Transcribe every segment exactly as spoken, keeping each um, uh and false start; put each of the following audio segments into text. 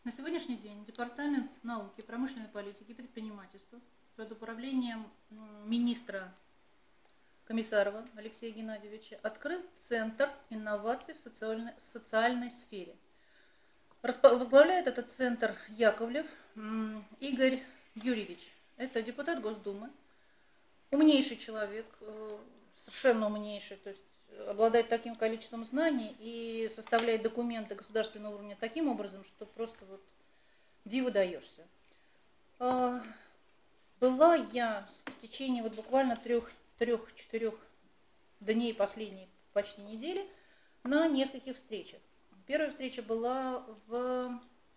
На сегодняшний день Департамент науки, промышленной политики и предпринимательства под управлением министра Комиссарова Алексея Геннадьевича открыл Центр инноваций в социальной, социальной сфере. Возглавляет этот центр Яковлев Игорь Юрьевич. Это депутат Госдумы, умнейший человек, совершенно умнейший, то есть обладает таким количеством знаний и составляет документы государственного уровня таким образом, что просто вот диву даешься. Была я в течение вот буквально трех-четырех дней последней почти недели на нескольких встречах. Первая встреча была в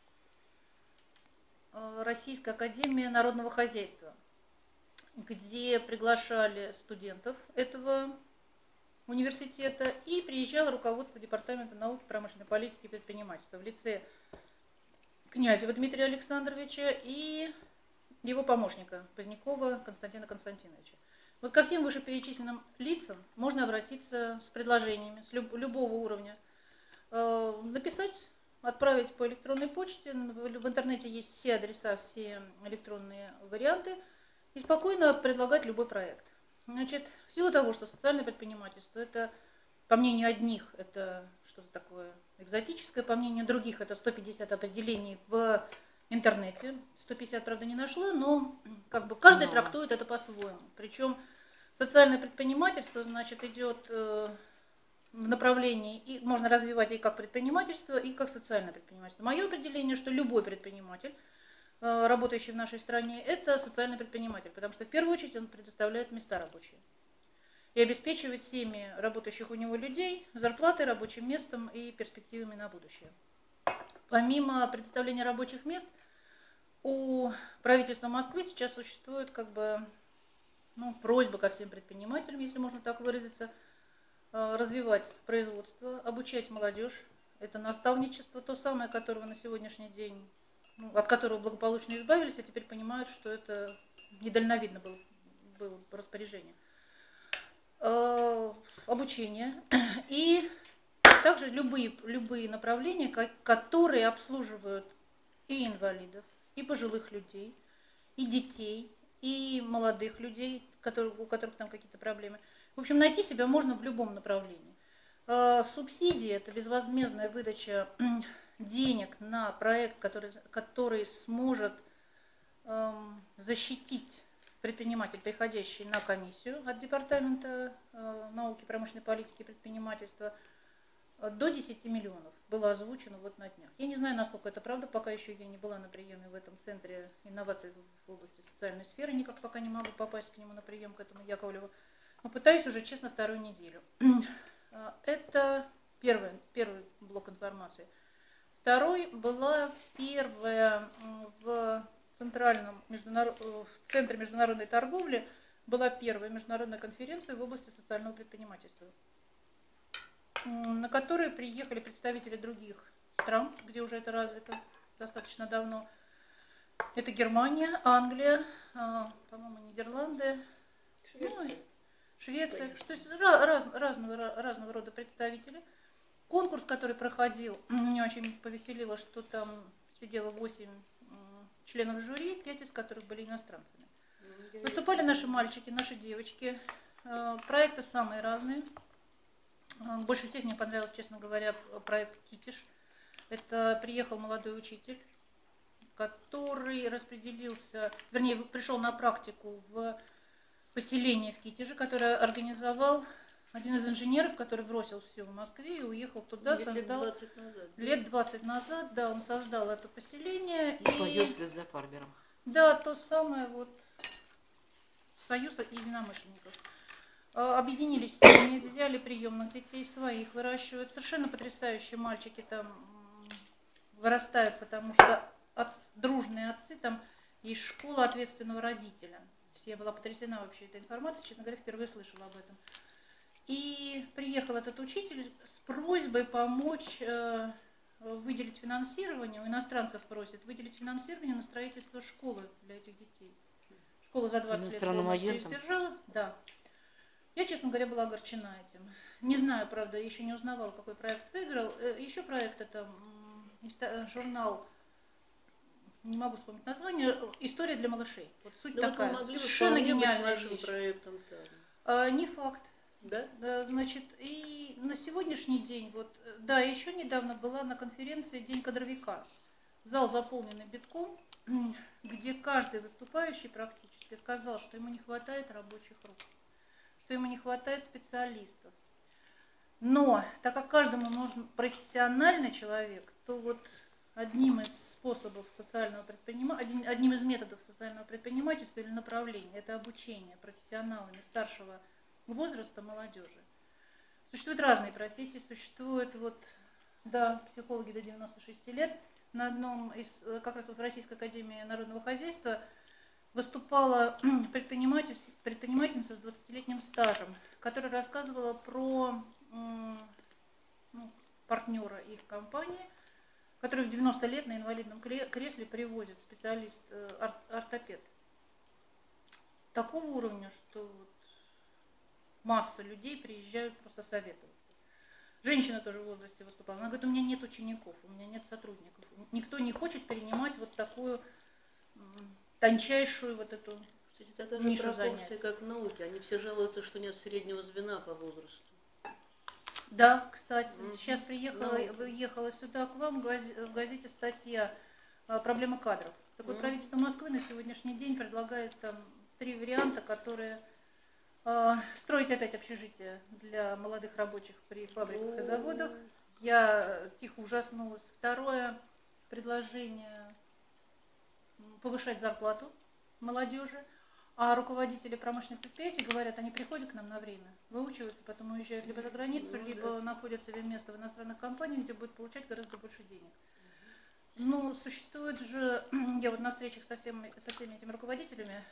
Российской академии народного хозяйства, где приглашали студентов этого университета и приезжало руководство Департамента науки, промышленной политики и предпринимательства в лице Князева Дмитрия Александровича и его помощника Позднякова Константина Константиновича. Вот ко всем вышеперечисленным лицам можно обратиться с предложениями с люб любого уровня, э, написать, отправить по электронной почте. В интернете есть все адреса, все электронные варианты и спокойно предлагать любой проект. Значит, в силу того, что социальное предпринимательство, это, по мнению одних, это что-то такое экзотическое, по мнению других, это сто пятьдесят определений в интернете. сто пятьдесят, правда, не нашла, но как бы каждый но... трактует это по-своему. Причем социальное предпринимательство, значит, идет э, в направлении, и можно развивать и как предпринимательство, и как социальное предпринимательство. Мое определение, что любой предприниматель, работающий в нашей стране, это социальный предприниматель, потому что в первую очередь он предоставляет места рабочие и обеспечивает семьи работающих у него людей зарплатой, рабочим местом и перспективами на будущее. Помимо предоставления рабочих мест, у правительства Москвы сейчас существует как бы, ну, просьба ко всем предпринимателям, если можно так выразиться, развивать производство, обучать молодежь. Это наставничество, то самое, которого на сегодняшний день, ну, от которого благополучно избавились, а теперь понимают, что это недальновидно было, было распоряжение. Э, обучение и также любые, любые направления, которые обслуживают и инвалидов, и пожилых людей, и детей, и молодых людей, которые, у которых там какие-то проблемы. В общем, найти себя можно в любом направлении. Э, субсидии – это безвозмездная выдача денег на проект, который, который сможет э, защитить предприниматель, приходящий на комиссию от Департамента э, науки, промышленной политики и предпринимательства, э, до десяти миллионов было озвучено вот на днях. Я не знаю, насколько это правда, пока еще я не была на приеме в этом центре инноваций в области социальной сферы, никак пока не могу попасть к нему на прием, к этому Яковлеву, но пытаюсь уже, честно, вторую неделю. Это первый, первый блок информации. Второй была первая в Центральном международ... в Центре международной торговли была первая международная конференция в области социального предпринимательства, на которой приехали представители других стран, где уже это развито достаточно давно. Это Германия, Англия, по-моему, Нидерланды, Швеция, ну, Швеция, то есть раз, разного, разного рода представители. Конкурс, который проходил, меня очень повеселило, что там сидело восемь членов жюри, пять из которых были иностранцами. Выступали наши мальчики, наши девочки. Проекты самые разные. Больше всех мне понравился, честно говоря, проект «Китиш». Это приехал молодой учитель, который распределился, вернее, пришел на практику в поселение в Китеже, которое организовал один из инженеров, который бросил все в Москве и уехал туда, лет создал двадцать назад, лет двадцать назад, да, он создал это поселение. И пойдет вслед за Фарбером. Да, то самое вот союз единомышленников. Объединились семьи, взяли приемных детей своих, выращивают. Совершенно потрясающие мальчики там вырастают, потому что от, дружные отцы, там есть школа ответственного родителя. Я была потрясена вообще этой информацией, честно говоря, впервые слышала об этом. И приехал этот учитель с просьбой помочь э, выделить финансирование, у иностранцев просят выделить финансирование на строительство школы для этих детей. Школа за двадцать лет полностью издержала. Да. Я, честно говоря, была огорчена этим. Не знаю, правда, еще не узнавала, какой проект выиграл. Еще проект — это журнал не могу вспомнить название, «История для малышей». Вот суть ну, такая, вот совершенно гениальная нашим вещь. проектом, да. А, не факт. Да? Да, значит, и на сегодняшний день, вот, да, еще недавно была на конференции «День кадровика». Зал заполненный битком, где каждый выступающий практически сказал, что ему не хватает рабочих рук, что ему не хватает специалистов. Но так как каждому нужен профессиональный человек, то вот одним из способов социального предпринимательства, одним из методов социального предпринимательства или направления – это обучение профессионалами старшего возраста молодежи. Существуют разные профессии, существуют вот, да, психологи до девяноста шести лет. На одном из, как раз вот в Российской академии народного хозяйства выступала предпринимательница с двадцатилетним стажем, которая рассказывала про ну, партнера их компании, который в девяносто лет на инвалидном кресле привозит специалист-ортопед. Такого уровня, что вот масса людей приезжают просто советоваться. Женщина тоже в возрасте выступала. Она говорит, у меня нет учеников, у меня нет сотрудников. Никто не хочет принимать вот такую тончайшую вот эту Кстати, такая же нишу пропорция, занятий. как в науке. Они все жалуются, что нет среднего звена по возрасту. Да, кстати, Mm-hmm. сейчас приехала, ехала сюда к вам в газете статья «Проблема кадров». Так вот, mm-hmm. правительство Москвы на сегодняшний день предлагает там три варианта, которые э, строить опять общежитие для молодых рабочих при фабриках mm-hmm. и заводах. Я тихо ужаснулась. Второе предложение повышать зарплату молодежи. А руководители промышленных предприятий говорят, они приходят к нам на время, выучиваются, потом уезжают либо за границу, ну, либо да. находят себе место в иностранных компаниях, где будут получать гораздо больше денег. Ну, существует же, я вот на встречах со, всем, со всеми этими руководителями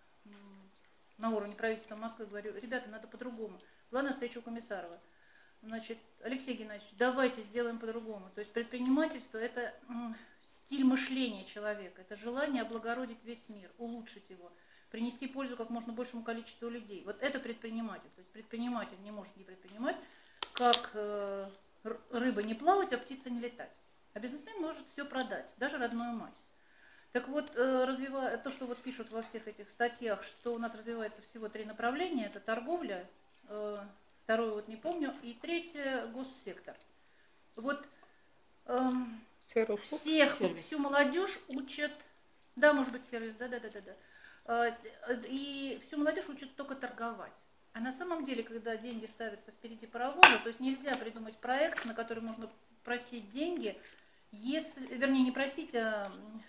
на уровне правительства Москвы говорю, ребята, надо по-другому. Была на встречу у Комиссарова. Значит, Алексей Геннадьевич, давайте сделаем по-другому. То есть предпринимательство – это стиль мышления человека, это желание облагородить весь мир, улучшить его, принести пользу как можно большему количеству людей. Вот это предприниматель. То есть предприниматель не может не предпринимать, как э, рыба не плавать, а птица не летать. А бизнесмен может все продать, даже родную мать. Так вот, э, развивая, то, что вот пишут во всех этих статьях, что у нас развивается всего три направления, это торговля, э, второе вот не помню, и третье госсектор. Вот э, всех, всю молодежь учат, да, может быть, сервис, да, да, да, да, да. И всю молодежь учат только торговать. А на самом деле, когда деньги ставятся впереди паровоза, то есть нельзя придумать проект, на который можно просить деньги, если, вернее, не просить, а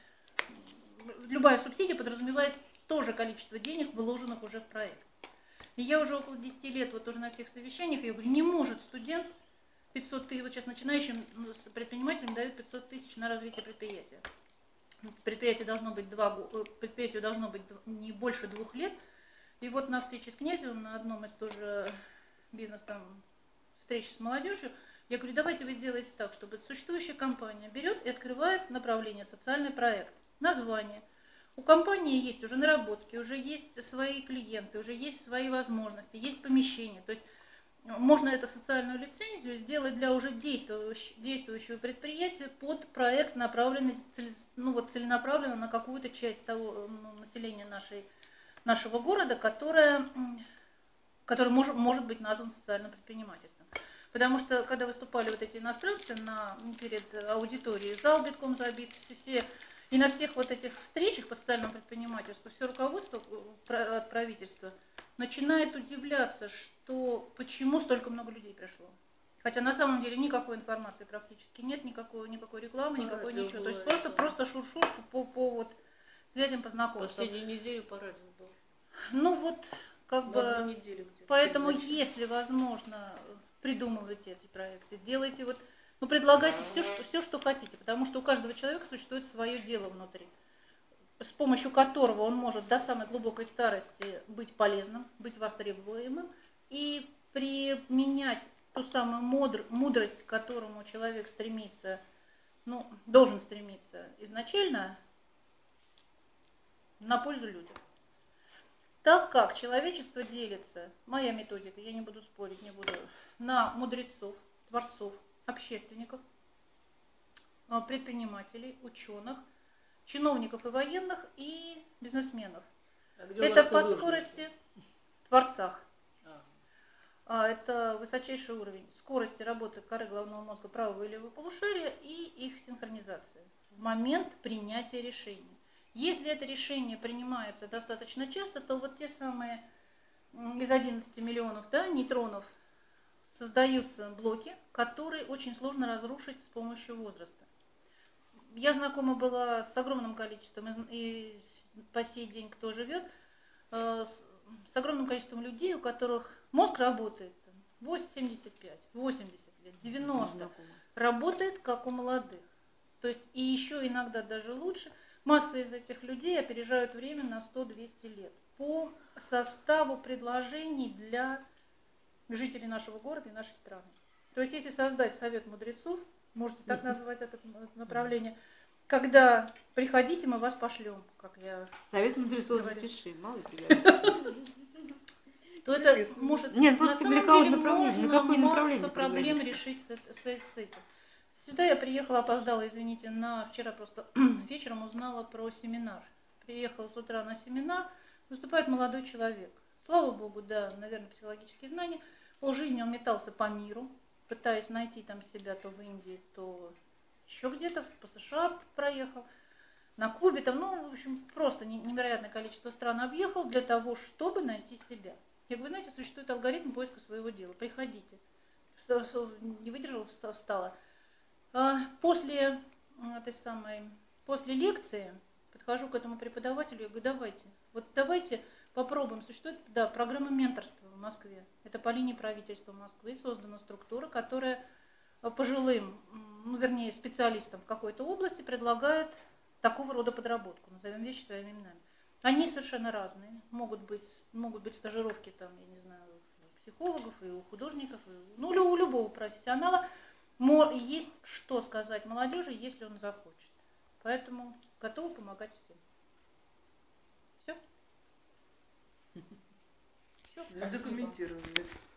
любая субсидия подразумевает то же количество денег, вложенных уже в проект. И я уже около десяти лет, вот тоже на всех совещаниях, я говорю, не может студент пятьсот тысяч, вот сейчас начинающим предпринимателям дают пятьсот тысяч на развитие предприятия. Предприятие должно быть два, предприятию должно быть не больше двух лет. И вот на встрече с Князевым, на одном из тоже бизнес там встреч с молодежью, я говорю, давайте вы сделаете так, чтобы существующая компания берет и открывает направление социальный проект, название. У компании есть уже наработки, уже есть свои клиенты, уже есть свои возможности, есть помещение. То есть можно эту социальную лицензию сделать для уже действующего, действующего предприятия под проект, направленный ну, вот, целенаправленно на какую-то часть того ну, населения нашей, нашего города, которое, которое может, может быть назван социальным предпринимательством. Потому что, когда выступали вот эти иностранцы на, перед аудиторией, зал битком забит, все, все, и на всех вот этих встречах по социальному предпринимательству все руководство от правительства начинает удивляться, что почему столько много людей пришло. Хотя на самом деле никакой информации практически нет, никакой, никакой рекламы, никакой а, ничего. То есть просто, просто шуршур по, по вот связям по знакомству. Последнюю неделю по радио был. Ну вот, как на бы, неделю поэтому если возможно, придумывайте эти проекты, делайте вот, ну предлагайте все что, все, что хотите, потому что у каждого человека существует свое дело внутри, с помощью которого он может до самой глубокой старости быть полезным, быть востребуемым и применять ту самую мудр, мудрость, к которому человек стремится, ну, должен стремиться изначально, на пользу людям. Так как человечество делится, моя методика, я не буду спорить, не буду, на мудрецов, творцов, общественников, предпринимателей, ученых чиновников и военных, и бизнесменов. А где у Это вас по художники? скорости в Творцах. А. А, это высочайший уровень скорости работы коры головного мозга правого и левого полушария и их синхронизации в момент принятия решения. Если это решение принимается достаточно часто, то вот те самые из одиннадцати миллионов, да, нейтронов создаются блоки, которые очень сложно разрушить с помощью возраста. Я знакома была с огромным количеством, и по сей день кто живет, с огромным количеством людей, у которых мозг работает семьдесят пять, восемьдесят лет, девяносто, работает как у молодых. То есть и еще иногда даже лучше. Масса из этих людей опережают время на сто-двести лет по составу предложений для жителей нашего города и нашей страны. То есть если создать совет мудрецов, можете так назвать это направление, когда приходите, мы вас пошлем, как я Совет мудрецов говорю. запиши, мало приятно. То это может, Нет, на просто самом для кого деле направление, на можно какое направление массу проблем предложить? решить с, с, с этим. Сюда я приехала, опоздала, извините, на вчера просто вечером узнала про семинар. Приехала с утра на семинар, выступает молодой человек. Слава богу, да, наверное, психологические знания. Полжизни он метался по миру, пытаясь найти там себя то в Индии, то еще где-то, по США проехал, на Кубе, там, ну, в общем, просто невероятное количество стран объехал для того, чтобы найти себя. Я говорю, знаете, существует алгоритм поиска своего дела. Приходите. Не выдержала, встала. После этой самой, после лекции подхожу к этому преподавателю и говорю, давайте, вот давайте попробуем. Существует, да, программа менторства в Москве. Это по линии правительства Москвы. Создана структура, которая пожилым, ну, вернее, специалистам в какой-то области предлагает такого рода подработку. Назовем вещи своими именами. Они совершенно разные. Могут быть, могут быть стажировки, там, я не знаю, у психологов, и у художников, и у, ну, у любого профессионала. Есть что сказать молодежи, если он захочет. Поэтому готовы помогать всем. Все? Все. Задокументировали.